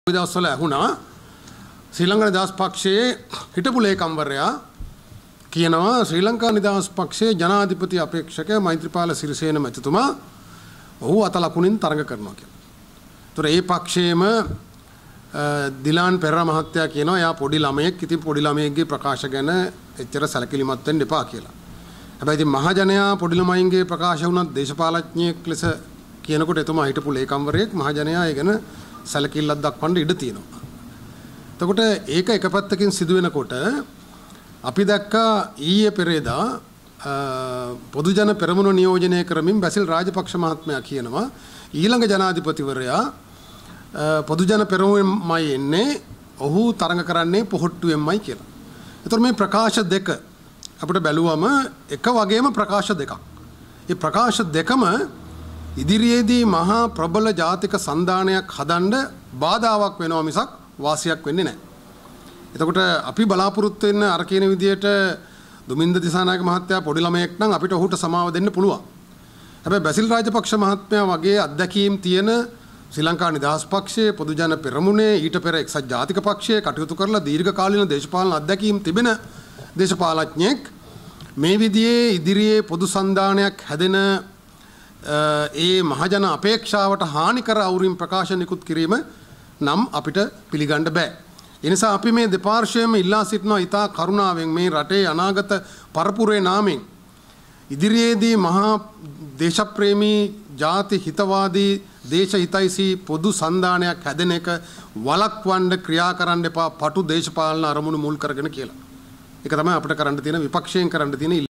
දවස්වල ඇහුණා ශ්‍රී ලංකා නිදහස් පක්ෂයේ හිටපු ලේකම්වරයා කියනවා ශ්‍රී ලංකා නිදහස් පක්ෂයේ ජනාධිපති අපේක්ෂක මෛත්‍රීපාල සිරිසේන මැතිතුමා ඔහු අත ලකුණින් තරඟ කරනවා කියලා. ඒතර ඒ පක්ෂයේම දිලාන් පෙරේරා මහත්තයා කියනවා යා පොඩි ළමයෙක් ඉතින් පොඩි ළමයෙක්ගේ ප්‍රකාශ ගැන එච්චර සැලකිලිමත් වෙන්න එපා කියලා. හැබැයි ඉතින් මහජනයා පොඩි ළමයින්ගේ ප්‍රකාශ වුණත් දේශපාලඥයෙක් ලෙස කියනකොට එතුමා හිටපු ලේකම්වරයෙක් මහජනයා ඒ ගැන සැලකිල්ලක් දක්වන්න ඉඩ තියෙනවා. එතකොට ඒක එක පැත්තකින් සිදු වෙනකොට අපි දැක්කා ඊයේ පෙරේදා පොදු ජන පෙරමුණ නියෝජනය කරමින් බැසිල් රාජපක්ෂ මහත්මයා කියනවා ඊළඟ ජනාධිපතිවරයා පොදු ජන පෙරමුණමයි එන්නේ ඔහු තරඟ කරන්නේ පොහොට්ටුවෙන්මයි කියලා. එතකොට මේ ප්‍රකාශ දෙක අපිට බැලුවම එක වගේම ප්‍රකාශ දෙකක්. මේ ප්‍රකාශ දෙකම ඉදිරියේදී මහා ප්‍රබල ජාතික සන්ධානයක් හදන්න බාධාවක් වෙනවා මිසක් වාසියක් වෙන්නේ නැහැ. එතකොට අපි බලාපොරොත්තු වෙන අර කියන විදියට දුමින්ද දිසානායක මහත්තයා පොඩි ළමයෙක් නම් අපිට ඔහුට සමාව දෙන්න පුළුවන්. හැබැයි බැසිල් රාජපක්ෂ මහත්මයා වගේ අත්දැකීම් තියෙන ශ්‍රී ලංකා නිදහස් පක්ෂයේ පොදු ජන පෙරමුණේ ඊට පෙර එක්සත් ජාතික පක්ෂයේ කටයුතු කරලා දීර්ඝ කාලීන දේශපාලන අත්දැකීම් තිබෙන දේශපාලඥයෙක් මේ විදිහේ ඉදිරියේ පොදු සන්ධානයක් හැදෙන ඒ මහජන අපේක්ෂාවට හානි කර අවුරින් ප්‍රකාශ නිකුත් කිරීම නම් අපිට පිළිගන්න බෑ. ඒ නිසා අපි මේ දෙපාර්ශ්වයේම ඉල්ලා සිටිනවා ඉතා කරුණාවෙන් මේ රටේ අනාගත පරපුරේ නාමයෙන් ඉදිරියේදී මහා දේශප්‍රේමී ජාති හිතවාදී දේශ හිතයිසී පොදු සන්ධානයක් හැදෙන එක වළක්වන්න ක්‍රියා කරන්න එපා පටු දේශපාලන අරමුණු මුල් කරගෙන කියලා. ඒක තමයි අපිට කරන්න තියෙන විපක්ෂයෙන් කරන්න තියෙන